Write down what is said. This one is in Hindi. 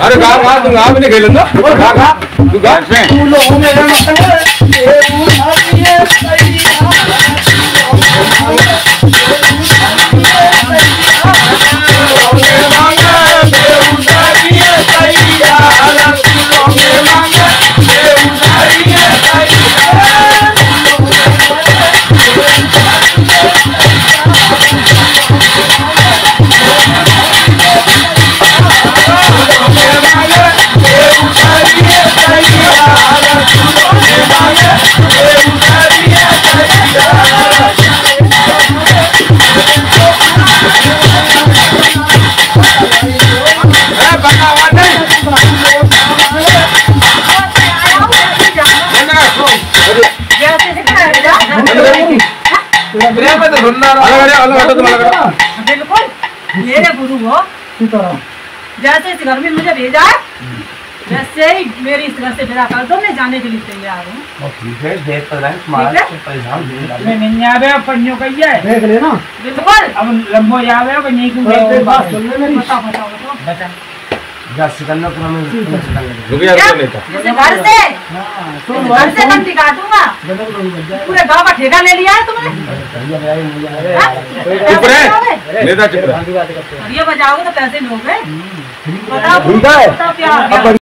अरे गा गा तू गा भी नहीं खेलना गा गा तू गा तू लो मेरा मतलब ये मुझे सही बिल्कुल मेरे गुरु हो जैसे इस घर में मुझे भेजा वैसे ही मेरी इस घर से विदा कर दो। मैं जाने के लिए तैयार हूँ। ठीक है देख तो रहे तुम्हारा नहीं आवे पन्नियों का ही है देख लेना बिल्कुल। अब लंबो जावे कि नहीं क्यों बात सुन ले मेरी बता जा सिकंदर को मैं रुपया नहीं था जैसे घर से बंदी काटूंगा। पूरे गांव का ठेका ले लिया है तुमने। चुप रहे नेता चुप रहे ये बजाओगे तो पैसे लोगे। बताओ क्या